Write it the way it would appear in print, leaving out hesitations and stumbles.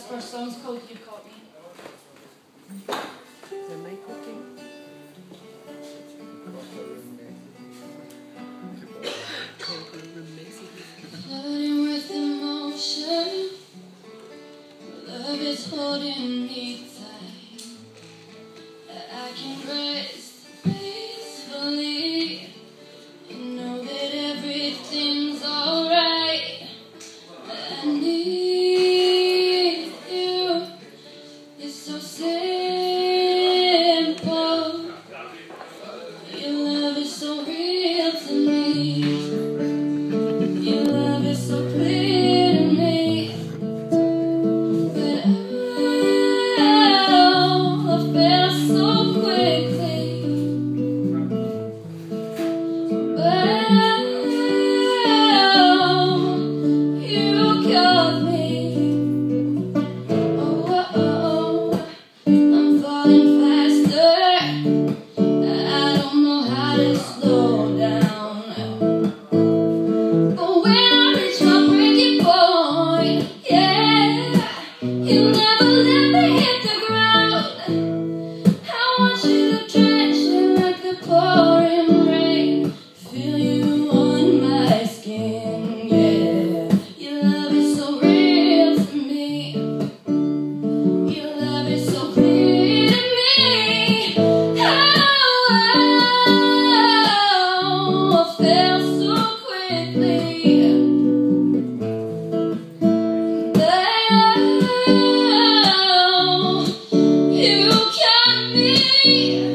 first song's called You Caught Me. Am I cooking? Flooding with emotion, love is holding me tight. I can rest peacefully and know that everything's alright. I need you, it's so simple. Your love is so real to me. Your love is so clear to me. But I fell so quickly. But you caught me. Oh, oh, oh, I'm falling faster. I don't know how to slow down. But when I reach my breaking point, yeah, you never let me hit the ground. I want you to drench me like the pouring rain. Feel you on my skin, yeah. Your love is so real to me. Your love is so clear to me. Oh, I fell so quickly. But you got me.